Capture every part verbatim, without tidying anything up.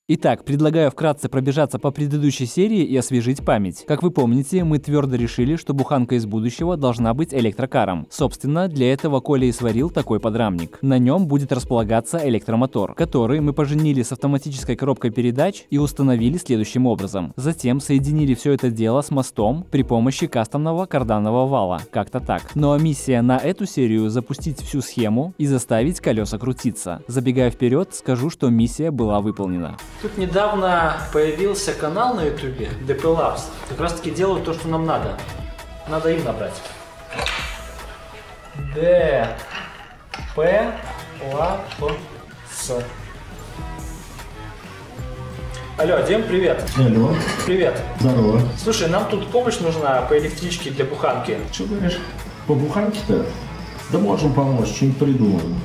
Итак, предлагаю вкратце пробежаться по предыдущей серии и освежить память. Как вы помните, мы твердо решили, что буханка из будущего должна быть электрокаром. Собственно, для этого Коля и сварил такой подрамник. На нем будет располагаться электромотор, который мы поженили с автоматической коробкой передач и установили следующим образом. Затем соединили все это дело с мостом при помощи кастомного карданного вала. Как-то так. Ну а миссия на эту серию — запустить всю схему и заставить колеса крутиться. Забегая вперед, скажу, что миссия была выполнена. Тут недавно появился канал на ютубе ди пи Labs. Как раз таки делают то, что нам надо. Надо им набрать. ди пи Labs. Алло, Дим, привет. Алло. Привет. Здорово. Слушай, нам тут помощь нужна по электричке для буханки. Что говоришь? По буханке-то? Да можем помочь, что-нибудь придумаем.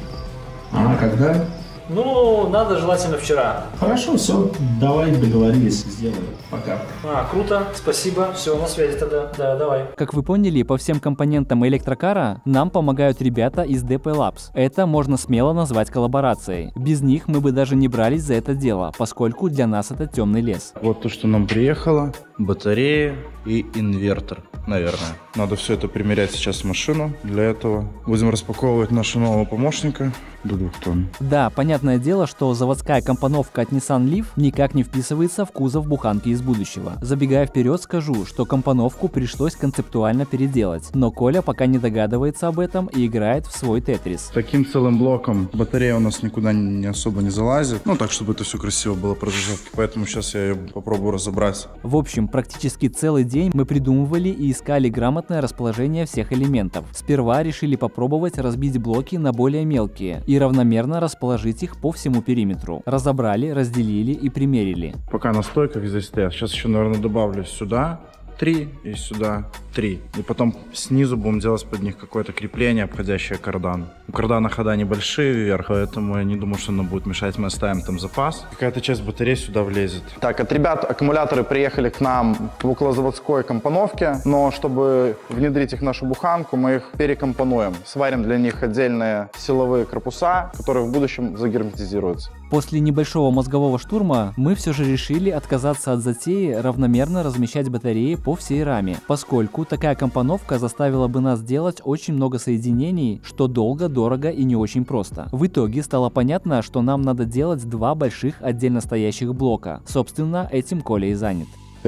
А когда? Ну, надо желательно вчера. Хорошо, все, давай договорились, сделаем. Пока. А, круто, спасибо, все, на связи тогда. Да, давай. Как вы поняли, по всем компонентам электрокара нам помогают ребята из ди пи Labs. Это можно смело назвать коллаборацией. Без них мы бы даже не брались за это дело, поскольку для нас это темный лес. Вот то, что нам приехало: батарея и инвертор, наверное. Надо все это примерять сейчас в машину. Для этого будем распаковывать нашего нового помощника до двух тонн. Да, понятное дело, что заводская компоновка от Nissan Leaf никак не вписывается в кузов буханки из будущего. Забегая вперед, скажу, что компоновку пришлось концептуально переделать, но Коля пока не догадывается об этом и играет в свой тетрис. Таким целым блоком батарея у нас никуда не особо не залазит, ну так, чтобы это все красиво было по разжижовке, поэтому сейчас я ее попробую разобрать. В общем, практически целый день мы придумывали и искали грамотное расположение всех элементов. Сперва решили попробовать разбить блоки на более мелкие и равномерно расположить их по всему периметру. Разобрали, разделили и примерили. Пока на стойках здесь стоят. Сейчас еще, наверное, добавлю сюда три и сюда три. И потом снизу будем делать под них какое-то крепление, обходящее кардан. У кардана хода небольшие вверх, поэтому я не думаю, что оно будет мешать. Мы оставим там запас. Какая-то часть батареи сюда влезет. Так, от ребят аккумуляторы приехали к нам в околозаводской компоновке, но чтобы внедрить их в нашу буханку, мы их перекомпонуем. Сварим для них отдельные силовые корпуса, которые в будущем загерметизируются. После небольшого мозгового штурма мы все же решили отказаться от затеи равномерно размещать батареи по всей раме, поскольку такая компоновка заставила бы нас делать очень много соединений, что долго, дорого и не очень просто. В итоге стало понятно, что нам надо делать два больших отдельно стоящих блока. Собственно, этим Коля и занят.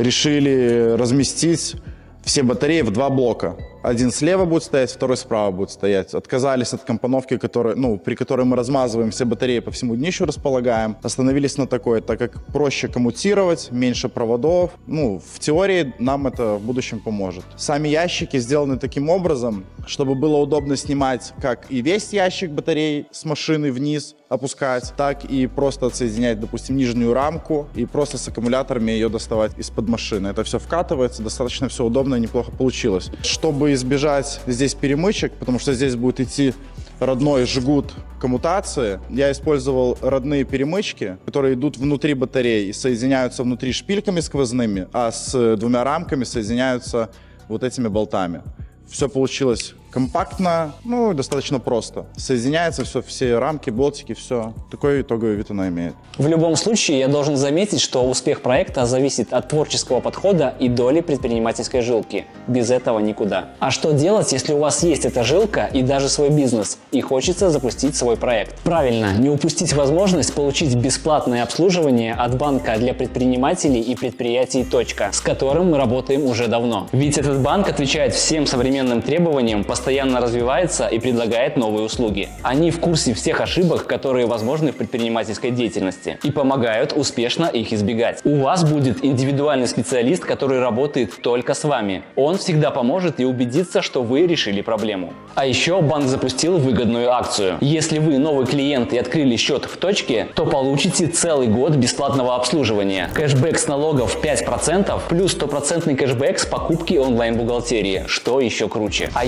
Решили разместить все батареи в два блока. Один слева будет стоять, второй справа будет стоять. Отказались от компоновки, которая, ну, при которой мы размазываем все батареи по всему днищу, располагаем. Остановились на такой, так как проще коммутировать, меньше проводов. Ну, в теории нам это в будущем поможет. Сами ящики сделаны таким образом, чтобы было удобно снимать как и весь ящик батарей с машины вниз опускать, так и просто отсоединять, допустим, нижнюю рамку и просто с аккумуляторами ее доставать из-под машины. Это все вкатывается, достаточно все удобно и неплохо получилось. Чтобы избежать здесь перемычек, потому что здесь будет идти родной жгут коммутации, я использовал родные перемычки, которые идут внутри батареи и соединяются внутри шпильками сквозными, а с двумя рамками соединяются вот этими болтами. Все получилось компактно, ну и достаточно просто. Соединяется все, все рамки, болтики, все. Такой итоговый вид она имеет. В любом случае, я должен заметить, что успех проекта зависит от творческого подхода и доли предпринимательской жилки. Без этого никуда. А что делать, если у вас есть эта жилка и даже свой бизнес, и хочется запустить свой проект? Правильно, не упустить возможность получить бесплатное обслуживание от банка для предпринимателей и предприятий «Точка», с которым мы работаем уже давно. Ведь этот банк отвечает всем современным требованиям, постоянно развивается и предлагает новые услуги. Они в курсе всех ошибок, которые возможны в предпринимательской деятельности, и помогают успешно их избегать. У вас будет индивидуальный специалист, который работает только с вами. Он всегда поможет и убедится, что вы решили проблему. А еще банк запустил выгодную акцию. Если вы новый клиент и открыли счет в «Точке», то получите целый год бесплатного обслуживания. Кэшбэк с налогов пять процентов плюс стопроцентный кэшбэк с покупки онлайн-бухгалтерии, что еще круче. А если вы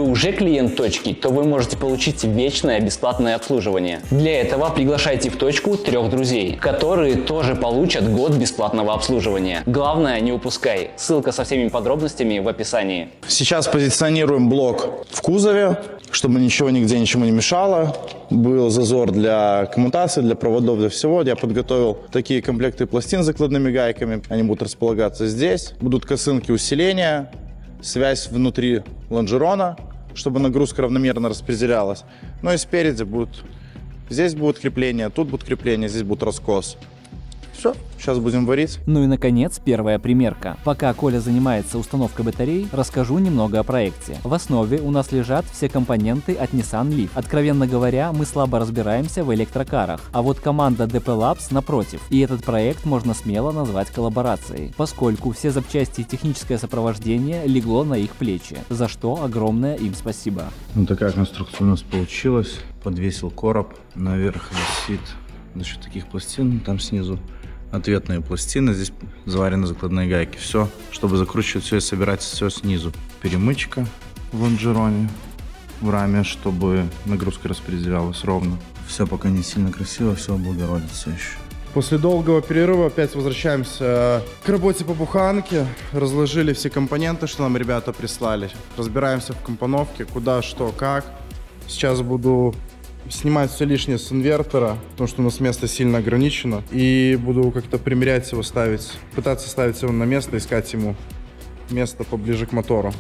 вы уже клиент точки, то вы можете получить вечное бесплатное обслуживание. Для этого приглашайте в точку трех друзей, которые тоже получат год бесплатного обслуживания. Главное, не упускай. Ссылка со всеми подробностями в описании. Сейчас позиционируем блок в кузове, чтобы ничего нигде ничему не мешало. Был зазор для коммутации, для проводов, для всего. Я подготовил такие комплекты пластин с закладными гайками. Они будут располагаться здесь. Будут косынки усиления, связь внутри лонжерона, чтобы нагрузка равномерно распределялась. Ну и спереди будут, здесь будут крепления, тут будут крепления, здесь будет раскос. Все, сейчас будем варить. Ну и наконец, первая примерка. Пока Коля занимается установкой батарей, расскажу немного о проекте. В основе у нас лежат все компоненты от Nissan Leaf. Откровенно говоря, мы слабо разбираемся в электрокарах, а вот команда ди пи Labs напротив. И этот проект можно смело назвать коллаборацией, поскольку все запчасти и техническое сопровождение легло на их плечи, за что огромное им спасибо. Вот такая конструкция у нас получилась. Подвесил короб, наверх висит за счет таких пластин, там снизу ответные пластины, здесь заварены закладные гайки. Все, чтобы закручивать все и собирать все снизу. Перемычка в лонжероне, в раме, чтобы нагрузка распределялась ровно. Все пока не сильно красиво, все облагородится еще. После долгого перерыва опять возвращаемся к работе по буханке. Разложили все компоненты, что нам ребята прислали. Разбираемся в компоновке, куда, что, как. Сейчас буду снимать все лишнее с инвертора, потому что у нас место сильно ограничено. И буду как-то примерять его, ставить, пытаться ставить его на место, искать ему место поближе к мотору.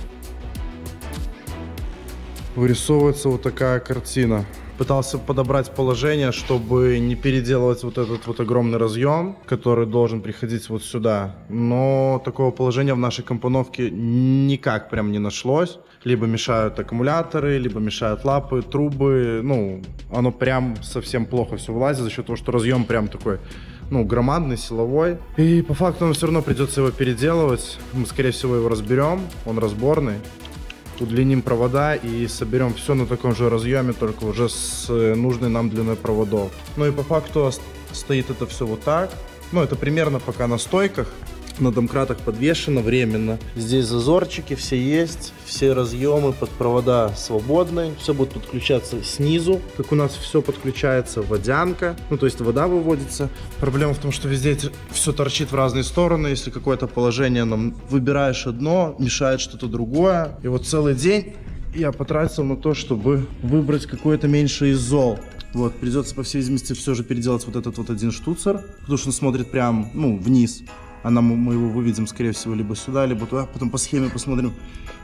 Вырисовывается вот такая картина. Пытался подобрать положение, чтобы не переделывать вот этот вот огромный разъем, который должен приходить вот сюда. Но такого положения в нашей компоновке никак прям не нашлось. Либо мешают аккумуляторы, либо мешают лапы, трубы. Ну, оно прям совсем плохо все влазит за счет того, что разъем прям такой, ну, громадный, силовой. И по факту нам все равно придется его переделывать. Мы, скорее всего, его разберем. Он разборный. Удлиним провода и соберем все на таком же разъеме, только уже с нужной нам длиной проводов. Ну и по факту стоит это все вот так. Ну, это примерно пока на стойках. На домкратах подвешено временно. Здесь зазорчики все есть, все разъемы под провода свободны. Все будет подключаться снизу. Как у нас все подключается водянка, ну то есть вода выводится. Проблема в том, что везде все торчит в разные стороны. Если какое-то положение нам выбираешь одно, мешает что-то другое. И вот целый день я потратил на то, чтобы выбрать какое-то меньше из зол. Вот, придется, по всей видимости, все же переделать вот этот вот один штуцер, потому что он смотрит прям, ну, вниз. А нам, мы его выведем, скорее всего, либо сюда, либо туда. Потом по схеме посмотрим,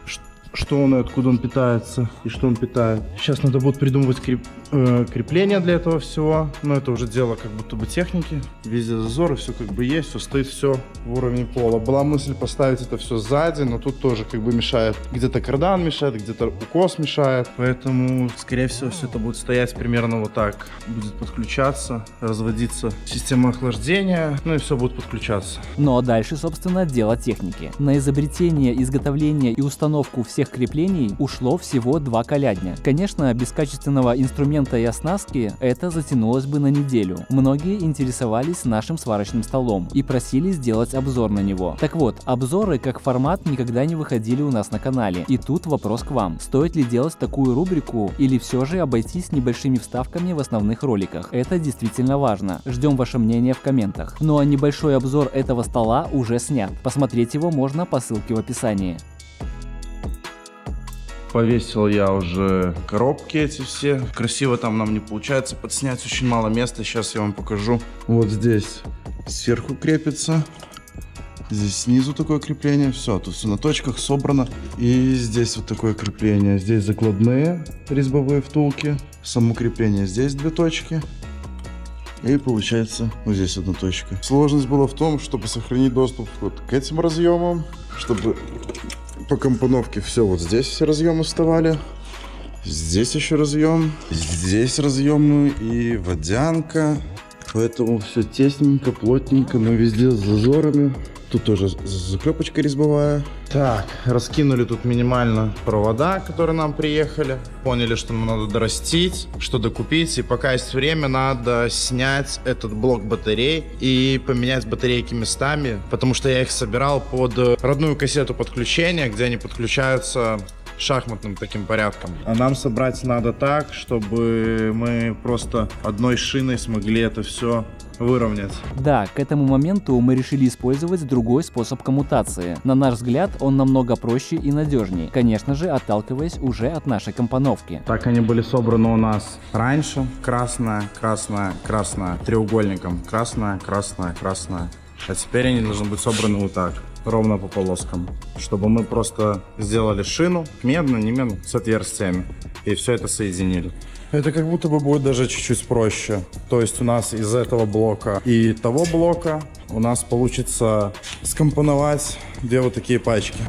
что он и откуда он питается, и что он питает. Сейчас надо будет придумывать креп, э, крепление для этого всего. Но это уже дело как будто бы техники. Везде зазоры, все как бы есть, все стоит все в уровне пола. Была мысль поставить это все сзади, но тут тоже как бы мешает. Где-то кардан мешает, где-то укос мешает. Поэтому, скорее всего, все это будет стоять примерно вот так. Будет подключаться, разводиться система охлаждения, ну и все будет подключаться. Ну а дальше, собственно, дело техники. На изобретение, изготовление и установку всех креплений ушло всего два колядня. Конечно, без качественного инструмента и оснастки это затянулось бы на неделю. Многие интересовались нашим сварочным столом и просили сделать обзор на него. Так вот, обзоры как формат никогда не выходили у нас на канале. И тут вопрос к вам. Стоит ли делать такую рубрику или все же обойтись небольшими вставками в основных роликах? Это действительно важно. Ждем ваше мнение в комментах. Ну а небольшой обзор этого стола уже снят. Посмотреть его можно по ссылке в описании. Повесил я уже коробки эти все. Красиво там нам не получается подснять, очень мало места. Сейчас я вам покажу. Вот здесь сверху крепится. Здесь снизу такое крепление. Все, тут все на точках собрано. И здесь вот такое крепление. Здесь закладные резьбовые втулки. Само крепление здесь две точки. И получается вот здесь одна точка. Сложность была в том, чтобы сохранить доступ вот к этим разъемам, чтобы по компоновке все вот здесь все разъемы вставали. Здесь еще разъем, здесь разъемы и водянка. Поэтому все тесненько, плотненько, но везде с зазорами. Тут тоже заклепочка резьбовая. Так, раскинули тут минимально провода, которые нам приехали. Поняли, что нам надо дорастить, что докупить. И пока есть время, надо снять этот блок батарей и поменять батарейки местами. Потому что я их собирал под родную кассету подключения, где они подключаются шахматным таким порядком. А нам собрать надо так, чтобы мы просто одной шиной смогли это все выровнять. Да, к этому моменту мы решили использовать другой способ коммутации. На наш взгляд, он намного проще и надежнее, конечно же, отталкиваясь уже от нашей компоновки. Так они были собраны у нас раньше. Красная, красная, красная, треугольником. Красная, красная, красная. А теперь они должны быть собраны вот так, ровно по полоскам. Чтобы мы просто сделали шину, медную, не медную, с отверстиями. И все это соединили. Это как будто бы будет даже чуть-чуть проще. То есть у нас из этого блока и того блока у нас получится скомпоновать две вот такие пачки.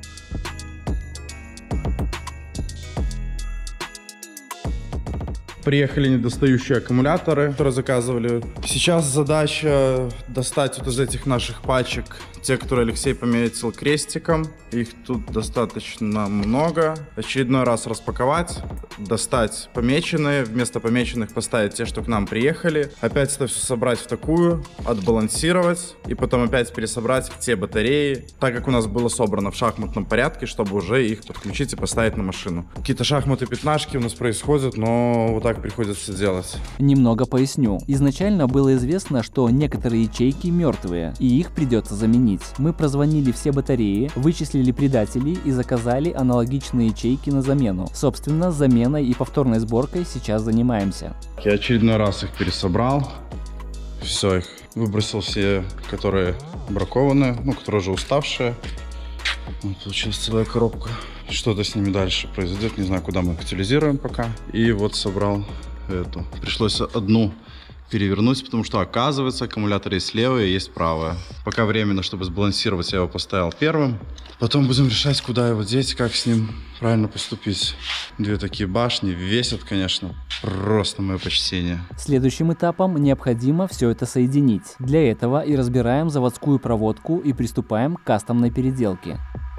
Приехали недостающие аккумуляторы, которые заказывали. Сейчас задача достать вот из этих наших пачек те, которые Алексей пометил крестиком. Их тут достаточно много. Очередной раз распаковать, достать помеченные, вместо помеченных поставить те, что к нам приехали. Опять это все собрать в такую, отбалансировать и потом опять пересобрать в те батареи, так как у нас было собрано в шахматном порядке, чтобы уже их подключить и поставить на машину. Какие-то шахматы-пятнашки у нас происходят, но вот так приходится делать. Немного поясню. Изначально было известно, что некоторые ячейки мертвые, и их придется заменить. Мы прозвонили все батареи, вычислили предателей и заказали аналогичные ячейки на замену. Собственно, заменой и повторной сборкой сейчас занимаемся. Я очередной раз их пересобрал. Все, их выбросил все, которые бракованы, ну, которые уже уставшие. Вот, получилась целая коробка. Что-то с ними дальше произойдет, не знаю, куда мы их утилизируем пока. И вот собрал эту. Пришлось одну перевернуть, потому что, оказывается, аккумулятор есть левая, есть правая. Пока временно, чтобы сбалансировать, я его поставил первым. Потом будем решать, куда его деть, как с ним правильно поступить. Две такие башни весят, конечно, просто мое почтение. Следующим этапом необходимо все это соединить. Для этого и разбираем заводскую проводку и приступаем к кастомной переделке.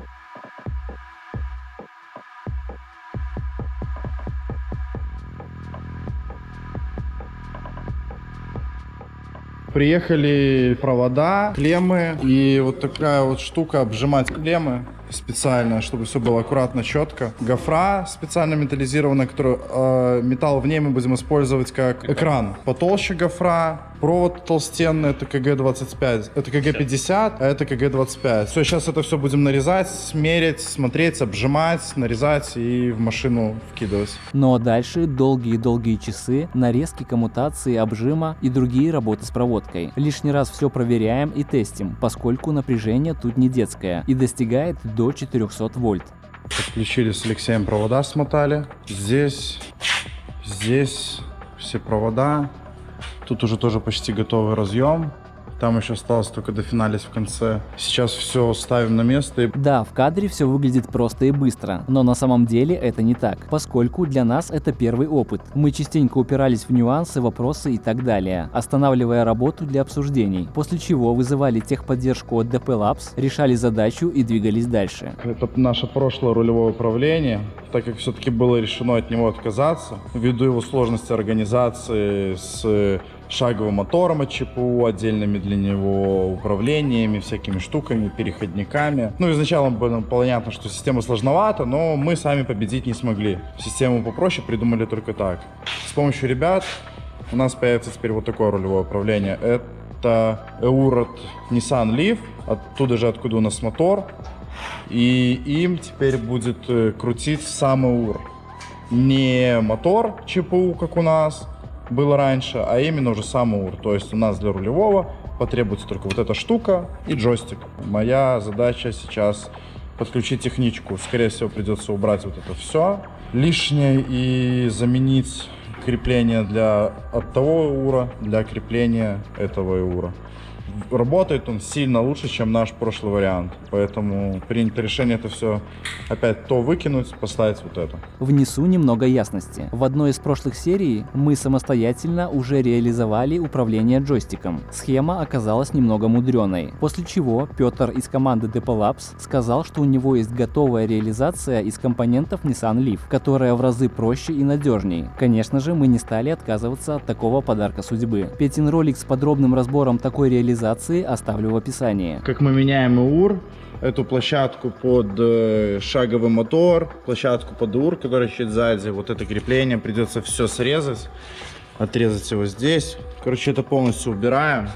Приехали провода, клеммы и вот такая вот штука обжимать клеммы специально, чтобы все было аккуратно, четко. Гофра специально металлизированная, которую э, металл в ней мы будем использовать как экран. Потолще гофра, провод толстенный, это ка гэ двадцать пять, это ка гэ пятьдесят, а это ка гэ двадцать пять. Все, сейчас это все будем нарезать, смерить, смотреть, обжимать, нарезать и в машину вкидывать. Но дальше долгие-долгие часы, нарезки, коммутации, обжима и другие работы с проводкой. Лишний раз все проверяем и тестим, поскольку напряжение тут не детское и достигает до четырёхсот вольт. Подключили с Алексеем провода, смотали. Здесь, здесь все провода. Тут уже тоже почти готовый разъем. Там еще осталось только дофиналить в конце. Сейчас все ставим на место. И... Да, в кадре все выглядит просто и быстро, но на самом деле это не так, поскольку для нас это первый опыт. Мы частенько упирались в нюансы, вопросы и так далее, останавливая работу для обсуждений, после чего вызывали техподдержку от дэ пэ Labs, решали задачу и двигались дальше. Это наше прошлое рулевое управление, так как все-таки было решено от него отказаться, ввиду его сложности организации с шаговым мотором от че пэ у, отдельными для него управлениями, всякими штуками, переходниками. Ну, изначально было понятно, что система сложновата, но мы сами победить не смогли. Систему попроще придумали только так. С помощью ребят у нас появится теперь вот такое рулевое управление. Это и ю ар от Nissan Leaf, оттуда же, откуда у нас мотор. И им теперь будет крутить сам и ю ар. Не мотор че пэ у, как у нас было раньше, а именно уже сам и ю ар. То есть у нас для рулевого потребуется только вот эта штука и джойстик. Моя задача сейчас подключить техничку. Скорее всего, придется убрать вот это все лишнее и заменить крепление для от того и ю ар для крепления этого и ю ар. Работает он сильно лучше, чем наш прошлый вариант. Поэтому принято решение это все опять то выкинуть, поставить вот это. Внесу немного ясности. В одной из прошлых серий мы самостоятельно уже реализовали управление джойстиком. Схема оказалась немного мудреной. После чего Петр из команды дэ пэ Labs сказал, что у него есть готовая реализация из компонентов Nissan Leaf, которая в разы проще и надежней. Конечно же, мы не стали отказываться от такого подарка судьбы. Петин ролик с подробным разбором такой реализации детализации оставлю в описании. Как мы меняем ЭУР, эту площадку под э, шаговый мотор, площадку под ЭУР, которая чуть сзади, вот это крепление придется все срезать, отрезать его здесь. Короче, это полностью убираем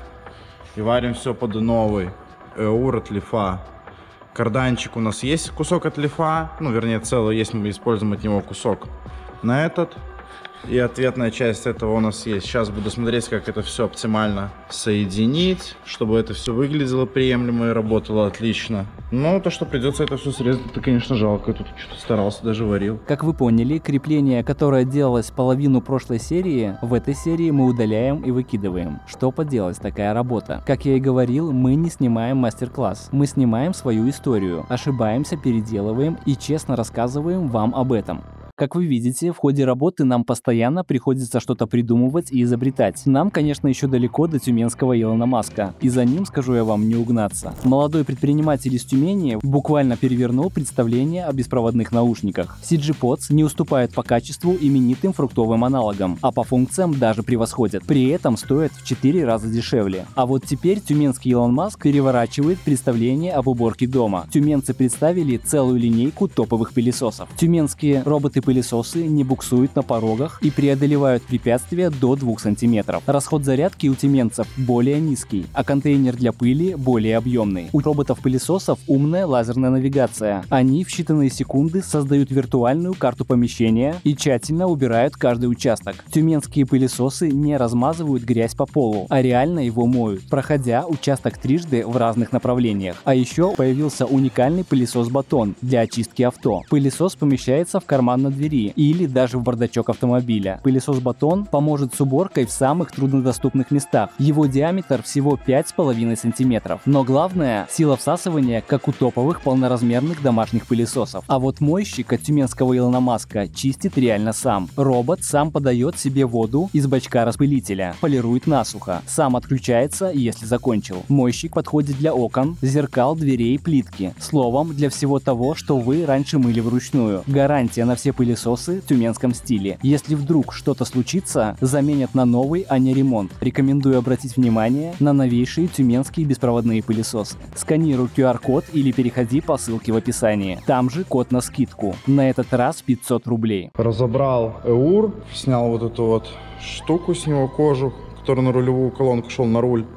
и варим все под новый ЭУР от лифа. Карданчик у нас есть кусок от лифа, ну вернее целый есть, мы используем от него кусок на этот. И ответная часть этого у нас есть. Сейчас буду смотреть, как это все оптимально соединить, чтобы это все выглядело приемлемо и работало отлично. Но то, что придется это все срезать, это, конечно, жалко. Я тут что-то старался, даже варил. Как вы поняли, крепление, которое делалось половину прошлой серии, в этой серии мы удаляем и выкидываем. Что поделать, такая работа. Как я и говорил, мы не снимаем мастер-класс. Мы снимаем свою историю, ошибаемся, переделываем и честно рассказываем вам об этом. Как вы видите, в ходе работы нам постоянно приходится что-то придумывать и изобретать. Нам, конечно, еще далеко до тюменского Илона Маска, и за ним, скажу я вам, не угнаться. Молодой предприниматель из Тюмени буквально перевернул представление о беспроводных наушниках. си джи подс не уступает по качеству именитым фруктовым аналогам, а по функциям даже превосходят. При этом стоят в четыре раза дешевле. А вот теперь тюменский Илон Маск переворачивает представление об уборке дома. Тюменцы представили целую линейку топовых пылесосов. Тюменские роботы пылесосы не буксуют на порогах и преодолевают препятствия до двух сантиметров. Расход зарядки у тюменцев более низкий, а контейнер для пыли более объемный. У роботов-пылесосов умная лазерная навигация. Они в считанные секунды создают виртуальную карту помещения и тщательно убирают каждый участок. Тюменские пылесосы не размазывают грязь по полу, а реально его моют, проходя участок трижды в разных направлениях. А еще появился уникальный пылесос-батон для очистки авто. Пылесос помещается в карман на двери или даже в бардачок автомобиля. Пылесос-батон поможет с уборкой в самых труднодоступных местах. Его диаметр всего пять с половиной сантиметров. Но главное, сила всасывания, как у топовых полноразмерных домашних пылесосов. А вот мойщик от тюменского Илона Маска чистит реально сам. Робот сам подает себе воду из бачка распылителя, полирует насухо, сам отключается, если закончил. Мойщик подходит для окон, зеркал, дверей, плитки. Словом, для всего того, что вы раньше мыли вручную. Гарантия на все пылесосы в тюменском стиле. Если вдруг что-то случится, заменят на новый, а не ремонт. Рекомендую обратить внимание на новейшие тюменские беспроводные пылесосы. Сканируй ку ар код или переходи по ссылке в описании. Там же код на скидку. На этот раз пятьсот рублей. Разобрал ЭУР, снял вот эту вот штуку с него, кожу, который на рулевую колонку шел на руль.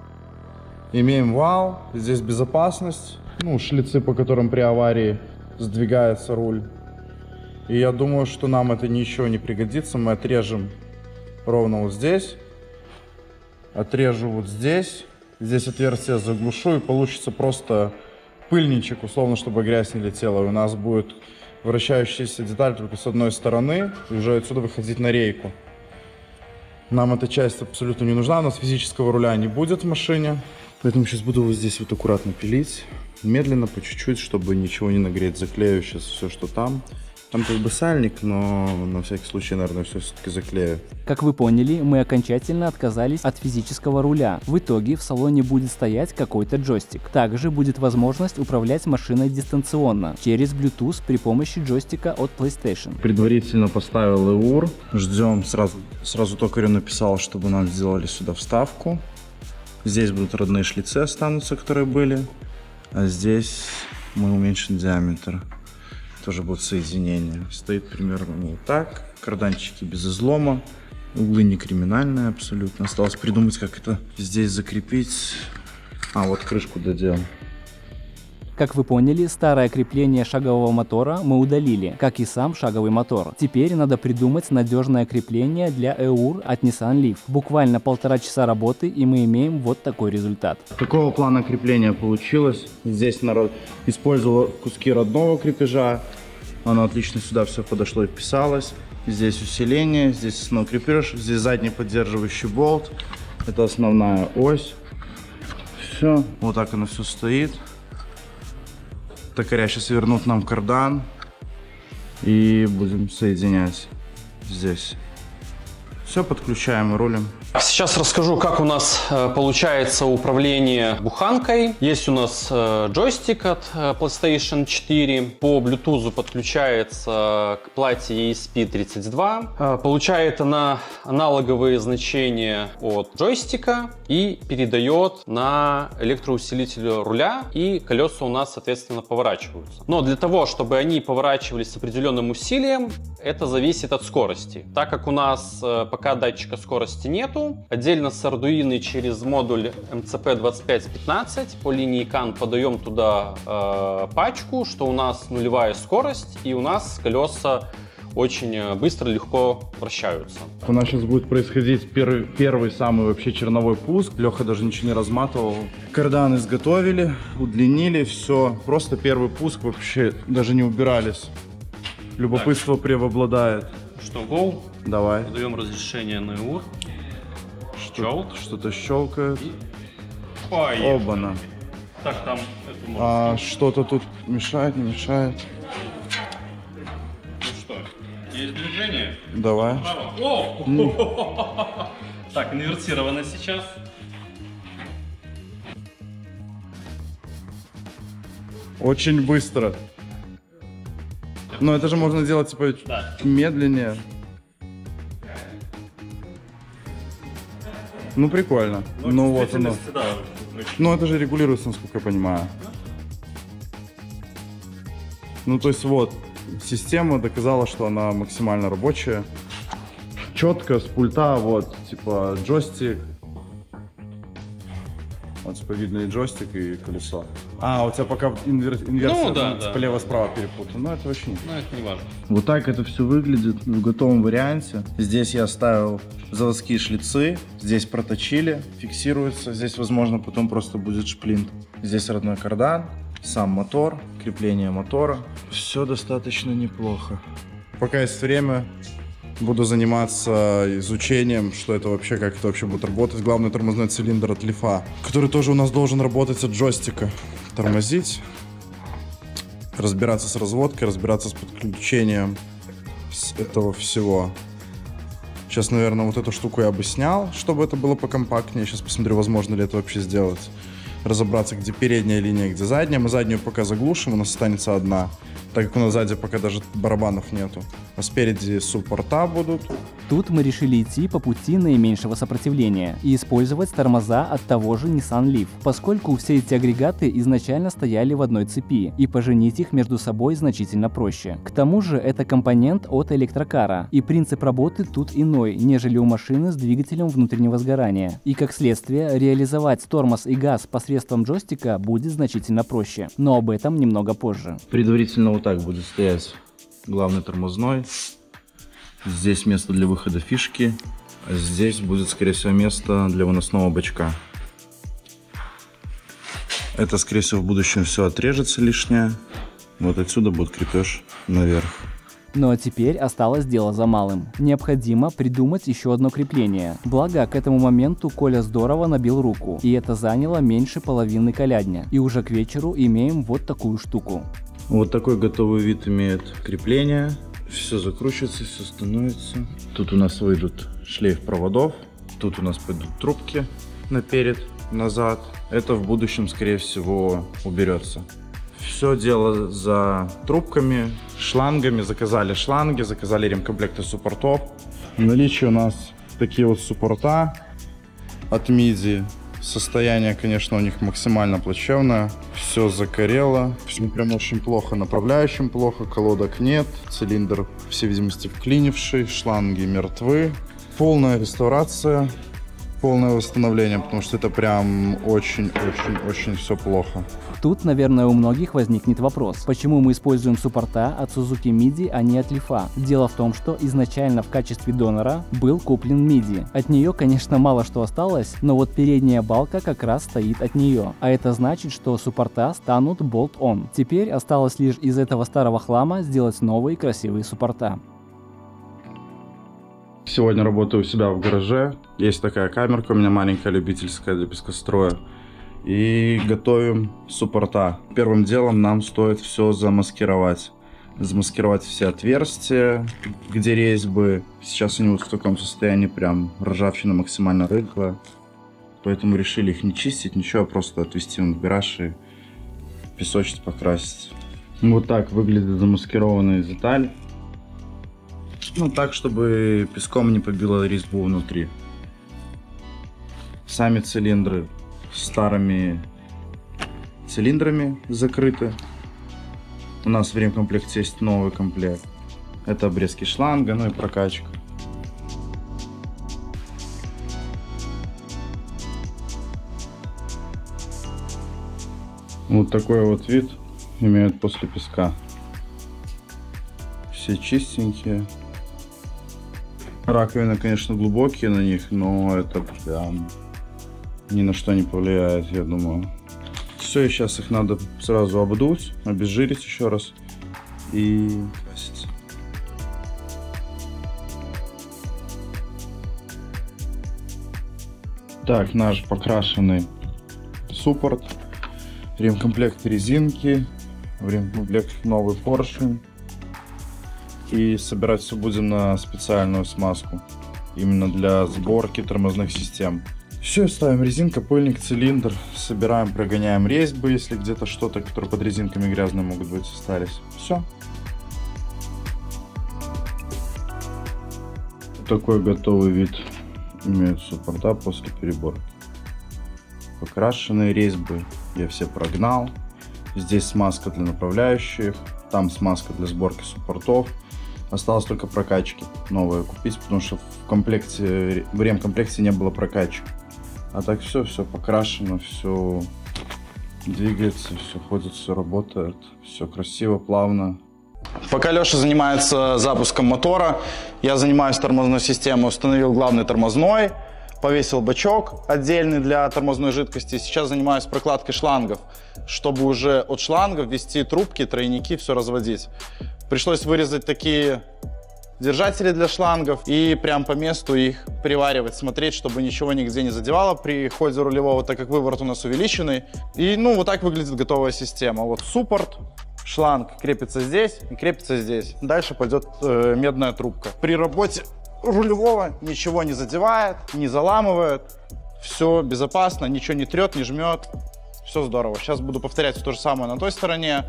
Имеем вал, здесь безопасность, ну, шлицы, по которым при аварии сдвигается руль. И я думаю, что нам это ничего не пригодится. Мы отрежем ровно вот здесь. Отрежу вот здесь. Здесь отверстие заглушу, и получится просто пыльничек, условно, чтобы грязь не летела. И у нас будет вращающаяся деталь только с одной стороны, и уже отсюда выходить на рейку. Нам эта часть абсолютно не нужна. У нас физического руля не будет в машине. Поэтому сейчас буду вот здесь вот аккуратно пилить. Медленно, по чуть-чуть, чтобы ничего не нагреть. Заклею сейчас все, что там. Там как бы сальник, но на всякий случай, наверное, все-таки заклею. Как вы поняли, мы окончательно отказались от физического руля. В итоге в салоне будет стоять какой-то джойстик. Также будет возможность управлять машиной дистанционно, через Bluetooth при помощи джойстика от PlayStation. Предварительно поставил ЭУР. Ждем, сразу, сразу токарю написал, чтобы нам сделали сюда вставку. Здесь будут родные шлицы останутся, которые были. А здесь мы уменьшим диаметр. Тоже будет соединение. Стоит примерно вот так. Карданчики без излома. Углы не криминальные абсолютно. Осталось придумать, как это здесь закрепить. А, вот крышку доделал. Как вы поняли, старое крепление шагового мотора мы удалили, как и сам шаговый мотор. Теперь надо придумать надежное крепление для ЭУР от Nissan Leaf. Буквально полтора часа работы, и мы имеем вот такой результат. Такого плана крепления получилось. Здесь народ использовал куски родного крепежа. Оно отлично сюда все подошло и вписалось. Здесь усиление, здесь основной крепеж, здесь задний поддерживающий болт. Это основная ось. Все, вот так оно все стоит. Токаря сейчас вернут нам кардан и будем соединять здесь. Все, подключаем и рулим. Сейчас расскажу, как у нас э, получается управление буханкой. Есть у нас э, джойстик от э, PlayStation четыре. По Bluetooth подключается к плате и эс пи тридцать два. Э, получает она аналоговые значения от джойстика и передает на электроусилитель руля. И колеса у нас, соответственно, поворачиваются. Но для того, чтобы они поворачивались с определенным усилием, это зависит от скорости. Так как у нас э, пока датчика скорости нету, отдельно с Arduino через модуль эм цэ пэ двадцать пять пятнадцать по линии кан подаем туда э, пачку, что у нас нулевая скорость и у нас колеса очень быстро, легко вращаются. У нас сейчас будет происходить первый, первый самый вообще черновой пуск. Леха даже ничего не разматывал. Кардан изготовили, удлинили, все. Просто первый пуск, вообще даже не убирались. Любопытство так. Преобладает. Что, go? Давай. Подаем разрешение на ИУР. Что-то что щелкает. И... Оба-на. Так, там... А что-то тут мешает, не мешает? Ну что, есть движение? Давай. О! Mm. Так, инвертировано сейчас. Очень быстро. Но это же можно делать типа да. медленнее. Ну прикольно. Ну, ну вот оно. Да. Ну это же регулируется, насколько я понимаю. Ну то есть вот, система доказала, что она максимально рабочая. Четко с пульта, вот, типа джойстик. Вот типа видно и джойстик, и колесо. А, у тебя пока инвер... инверсия, ну, да, ну, типа да. лево-справа перепутано. Ну это вообще не. Ну это не важно. Вот так это все выглядит в готовом варианте. Здесь я оставил заводские шлицы, здесь проточили, фиксируется. Здесь, возможно, потом просто будет шплинт. Здесь родной кардан, сам мотор, крепление мотора. Все достаточно неплохо. Пока есть время, буду заниматься изучением, что это вообще, как это вообще будет работать. Главный тормозной цилиндр от лифа, который тоже у нас должен работать от джойстика. Тормозить, разбираться с разводкой, разбираться с подключением с этого всего. Сейчас, наверное, вот эту штуку я бы снял, чтобы это было покомпактнее. Сейчас посмотрю, возможно ли это вообще сделать. Разобраться, где передняя линия, где задняя. Мы заднюю пока заглушим, у нас останется одна. Так как у нас сзади пока даже барабанов нету. А спереди суппорта будут. Тут мы решили идти по пути наименьшего сопротивления и использовать тормоза от того же Nissan Leaf, поскольку все эти агрегаты изначально стояли в одной цепи, и поженить их между собой значительно проще. К тому же это компонент от электрокара, и принцип работы тут иной, нежели у машины с двигателем внутреннего сгорания. И как следствие, реализовать тормоз и газ посредством джойстика будет значительно проще, но об этом немного позже. Предварительно вот так будет стоять главный тормозной. Здесь место для выхода фишки, а здесь будет, скорее всего, место для выносного бачка. Это, скорее всего, в будущем все отрежется лишнее. Вот отсюда будет крепеж наверх. Ну а теперь осталось дело за малым. Необходимо придумать еще одно крепление. Благо, к этому моменту Коля здорово набил руку, и это заняло меньше половины колядня. И уже к вечеру имеем вот такую штуку. Вот такой готовый вид имеет крепление. Все закручивается, все становится. Тут у нас выйдут шлейф проводов. Тут у нас пойдут трубки наперед, назад. Это в будущем, скорее всего, уберется. Все дело за трубками, шлангами. Заказали шланги, заказали ремкомплекты суппортов. В наличии у нас такие вот суппорта от миди. Состояние, конечно, у них максимально плачевное. Все закорело. Все прям очень плохо. Направляющим плохо, колодок нет. Цилиндр, по всей видимости, вклинивший. Шланги мертвы. Полная реставрация. Полное восстановление, потому что это прям очень-очень-очень все плохо. Тут, наверное, у многих возникнет вопрос, почему мы используем суппорта от Suzuki миди, а не от лифа. Дело в том, что изначально в качестве донора был куплен миди. От нее, конечно, мало что осталось, но вот передняя балка как раз стоит от нее. А это значит, что суппорта станут bolt-on. Теперь осталось лишь из этого старого хлама сделать новые красивые суппорта. Сегодня работаю у себя в гараже. Есть такая камерка у меня маленькая, любительская, для пескостроя. И готовим суппорта. Первым делом нам стоит все замаскировать. замаскировать все отверстия, где резьбы. Сейчас они вот в таком состоянии, прям ржавчина максимально рыхлая. Поэтому решили их не чистить, ничего, а просто отвести в гараж и песочить, покрасить. Вот так выглядит замаскированная деталь. Ну так, чтобы песком не побило резьбу внутри. Сами цилиндры старыми цилиндрами закрыты. У нас в ремкомплекте есть новый комплект. Это обрезки шланга, ну и прокачка. Вот такой вот вид имеют после песка. Все чистенькие. Раковины, конечно, глубокие на них, но это прям ни на что не повлияет, я думаю. Все, и сейчас их надо сразу обдуть, обезжирить еще раз и красить. Так, наш покрашенный суппорт, ремкомплект резинки, ремкомплект новый поршень. И собирать все будем на специальную смазку, именно для сборки тормозных систем. Все, ставим резинка, пыльник, цилиндр, собираем, прогоняем резьбы, если где-то что-то, которые под резинками грязные могут быть, остались. Все. Такой готовый вид имеют суппорта после переборки. Покрашенные резьбы я все прогнал. Здесь смазка для направляющих, там смазка для сборки суппортов. Осталось только прокачки новые купить, потому что в комплекте, в ремкомплекте не было прокачек. А так все, все покрашено, все двигается, все ходит, все работает, все красиво, плавно. Пока Леша занимается запуском мотора, я занимаюсь тормозной системой, установил главный тормозной, повесил бачок отдельный для тормозной жидкости. Сейчас занимаюсь прокладкой шлангов, чтобы уже от шлангов ввести трубки, тройники, все разводить. Пришлось вырезать такие держатели для шлангов и прям по месту их приваривать, смотреть, чтобы ничего нигде не задевало при ходе рулевого, так как выворот у нас увеличенный. И ну вот так выглядит готовая система. Вот суппорт, шланг крепится здесь и крепится здесь. Дальше пойдет э, медная трубка. При работе рулевого ничего не задевает, не заламывает. Все безопасно, ничего не трет, не жмет. Все здорово. Сейчас буду повторять то же самое на той стороне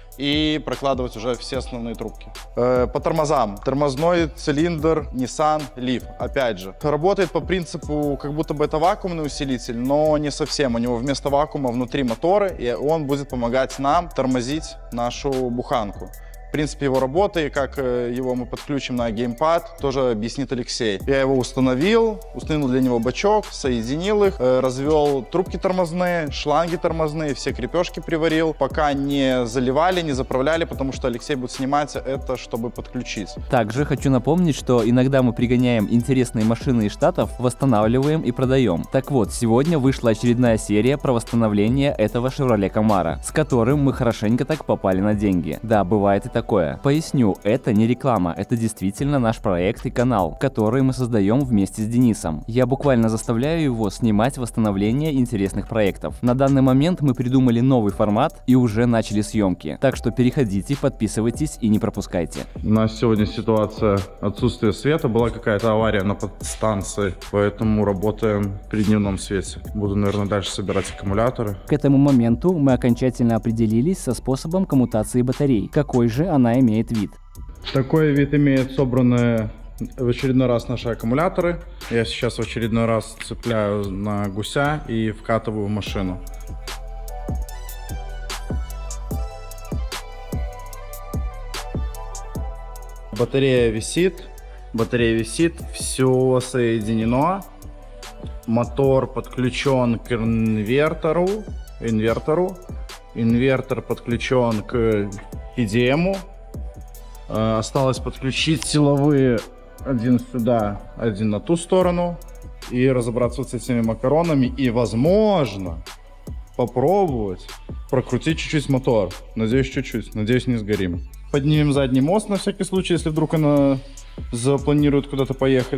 и прокладывать уже все основные трубки. Э, по тормозам. Тормозной цилиндр Nissan Leaf. Опять же, работает по принципу, как будто бы это вакуумный усилитель, но не совсем. У него вместо вакуума внутри моторы, и он будет помогать нам тормозить нашу буханку. В принципе, его работы, как его мы подключим на геймпад, тоже объяснит Алексей. Я его установил, установил для него бачок, соединил их, развел трубки тормозные, шланги тормозные, все крепежки приварил. Пока не заливали, не заправляли, потому что Алексей будет снимать это, чтобы подключить. Также хочу напомнить, что иногда мы пригоняем интересные машины из Штатов, восстанавливаем и продаем. Так вот, сегодня вышла очередная серия про восстановление этого Chevrolet Camaro, с которым мы хорошенько так попали на деньги. Да, бывает и такое. Такое. Поясню, это не реклама, это действительно наш проект и канал, который мы создаем вместе с Денисом. Я буквально заставляю его снимать восстановление интересных проектов. На данный момент мы придумали новый формат и уже начали съемки. Так что переходите, подписывайтесь и не пропускайте. У нас сегодня ситуация отсутствия света, была какая-то авария на подстанции, поэтому работаем при дневном свете. Буду, наверное, дальше собирать аккумуляторы. К этому моменту мы окончательно определились со способом коммутации батарей. Какой же она имеет вид. Такой вид имеет собранные в очередной раз наши аккумуляторы. Я сейчас в очередной раз цепляю на гуся и вкатываю в машину. Батарея висит, батарея висит, все соединено. Мотор подключен к инвертору, инвертору. Инвертор подключен к пи ди эм. Осталось подключить силовые один сюда, один на ту сторону. И разобраться с этими макаронами. И, возможно, попробовать прокрутить чуть-чуть мотор. Надеюсь, чуть-чуть. Надеюсь, не сгорим. Поднимем задний мост на всякий случай, если вдруг она запланирует куда-то поехать.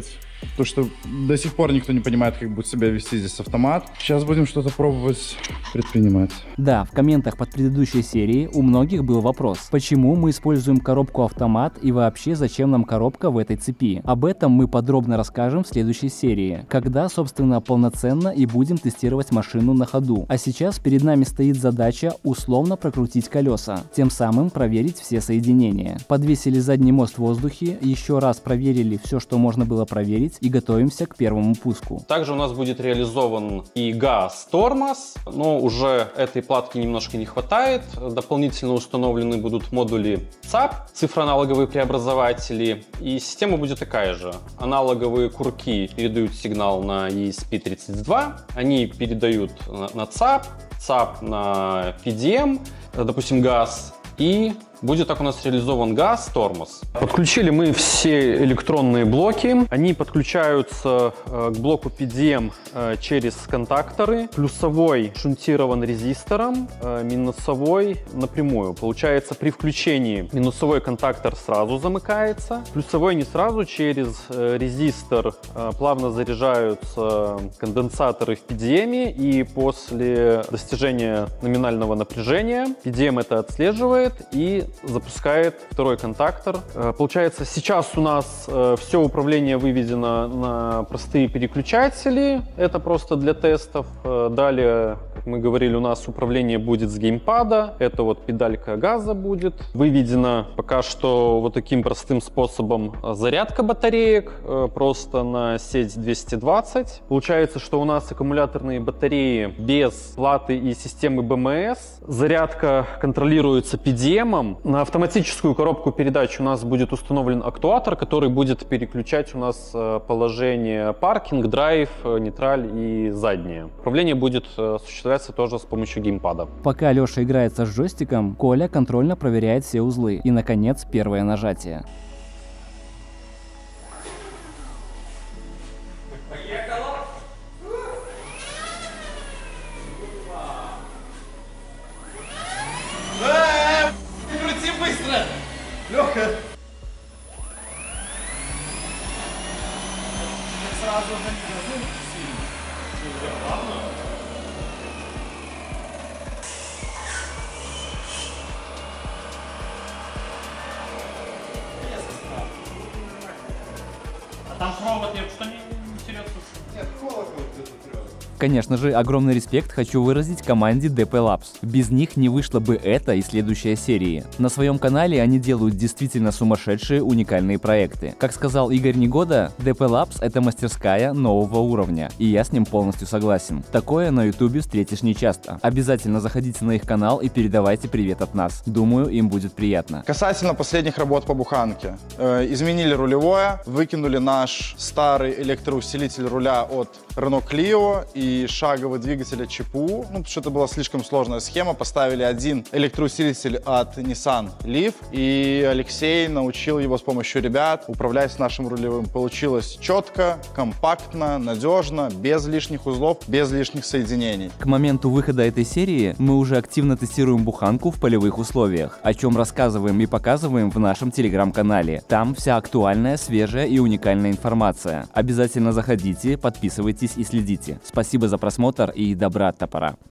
Потому что до сих пор никто не понимает, как будет себя вести здесь автомат. Сейчас будем что-то пробовать предпринимать. Да, в комментах под предыдущей серией у многих был вопрос, почему мы используем коробку-автомат и вообще зачем нам коробка в этой цепи. Об этом мы подробно расскажем в следующей серии, когда, собственно, полноценно и будем тестировать машину на ходу. А сейчас перед нами стоит задача условно прокрутить колеса, тем самым проверить все соединения. Подвесили задний мост в воздухе, еще раз проверили все, что можно было проверить, и готовимся к первому пуску. Также у нас будет реализован и газ-тормоз, но уже этой платки немножко не хватает. Дополнительно установлены будут модули ЦАП, цифроаналоговые преобразователи, и система будет такая же. Аналоговые курки передают сигнал на и эс пи тридцать два, они передают на ЦАП, ЦАП на пи ди эм, допустим, газ, и будет так у нас реализован газ-тормоз. Подключили мы все электронные блоки. Они подключаются э, к блоку пи ди эм э, через контакторы. Плюсовой шунтирован резистором, э, минусовой напрямую. Получается, при включении минусовой контактор сразу замыкается. Плюсовой не сразу. Через э, резистор э, плавно заряжаются конденсаторы в пи ди эм. И после достижения номинального напряжения пи ди эм это отслеживает и запускает второй контактор. Получается, сейчас у нас все управление выведено на простые переключатели. Это просто для тестов. Далее, как мы говорили, у нас управление будет с геймпада. Это вот педалька газа будет. Выведена пока что вот таким простым способом зарядка батареек. Просто на сеть двести двадцать. Получается, что у нас аккумуляторные батареи без платы и системы бэ эм эс. Зарядка контролируется пи ди эм. На автоматическую коробку передач у нас будет установлен актуатор, который будет переключать у нас положение паркинг, драйв, нейтраль и заднее. Управление будет осуществляться тоже с помощью геймпада. Пока Леша играется с джойстиком, Коля контрольно проверяет все узлы. И, наконец, первое нажатие. Лёха! Сразу же не газуй сильно. Ладно. А там провод нет, что не интересно? Нет, колокол где-то трёт. Конечно же, огромный респект хочу выразить команде ди пи Labs. Без них не вышло бы это и следующая серии. На своем канале они делают действительно сумасшедшие уникальные проекты. Как сказал Игорь Негода, ди пи Labs — это мастерская нового уровня, и я с ним полностью согласен. Такое на ютубе встретишь нечасто. Обязательно заходите на их канал и передавайте привет от нас. Думаю, им будет приятно. Касательно последних работ по буханке. Э, изменили рулевое, выкинули наш старый электроусилитель руля от Renault Clio и шаговый двигатель от ЧПУ, ну, потому что это была слишком сложная схема. Поставили один электроусилитель от Nissan Leaf, и Алексей научил его с помощью ребят управлять с нашим рулевым. Получилось четко, компактно, надежно, без лишних узлов, без лишних соединений. К моменту выхода этой серии мы уже активно тестируем буханку в полевых условиях, о чем рассказываем и показываем в нашем телеграм-канале. Там вся актуальная, свежая и уникальная информация. Обязательно заходите, подписывайтесь и следите. Спасибо за просмотр и добра от топора.